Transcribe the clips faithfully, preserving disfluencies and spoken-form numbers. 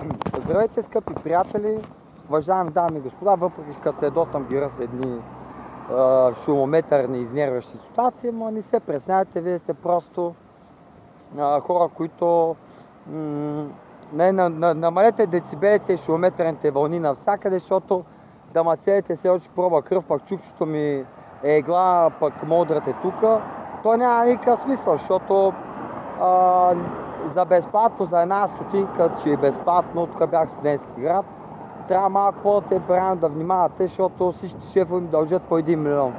Здравейте, скъпи приятели, уважаеми дами и господа, въпреки като се ядосам ги с едни е, шумометърни изнервящи ситуации, но не се пресняйте, вие сте просто е, хора, които м- не, на, на, намалете децибелите и шумометърните вълни навсякъде, защото да мацелите се очи проба кръв, пък чукчето ми е игла, пък мудрате тука, то няма никакъв смисъл, защото а, за безплатно, за една стотинка, че е безплатно, тук бях студентски град, трябва малко по-темперамент да внимавате, защото всички шефове ми дължат по един милион.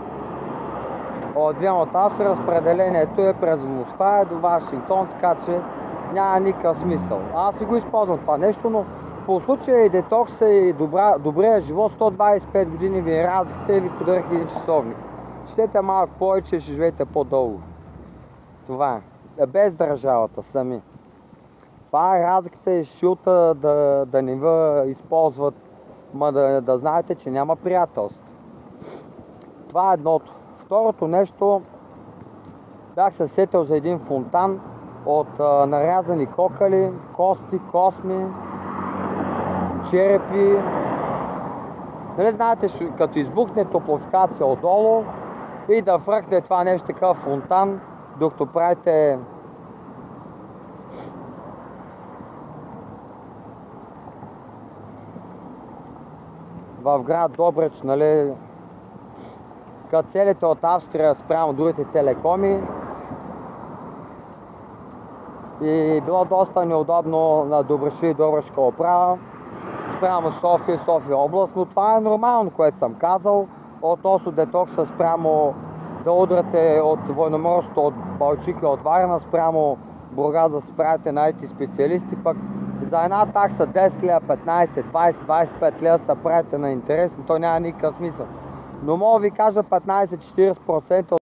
От Виена от Австрия разпределението е през Москва до Вашингтон, така че няма никакъв смисъл. Аз не го използвам това нещо, но по случая и детокса и добра, добрия живот, сто двадесет и пет години ви разликата и ви подарих един часовник. Четете малко повече и ще живеете по-дълго. Това е. Без държавата сами. Това е разликата и шилта да, да не ви използват, ма да, да знаете, че няма приятелство. Това е едното. Второто нещо, бях се сетил за един фонтан от а, нарязани кокали, кости, косми, черепи. Нали знаете, като избухне топлофикация отдолу и да фръкне това нещо такъв фонтан, докато правите в град Добрич, нали, като целите от Австрия спрямо другите телекоми и било доста неудобно на Добричи и Добричка управа спрямо София, София област, но това е нормално, което съм казал, относно детокса спрямо да удрате от военноморството, от Балчик и от Варна спрямо Бургас да се правите на ай ти специалисти, пък за една такса десет лева, петнадесет, двадесет, двадесет и пет лева се правите на интерес, то няма никакъв смисъл. Но мога ви кажа петнадесет до четиридесет процента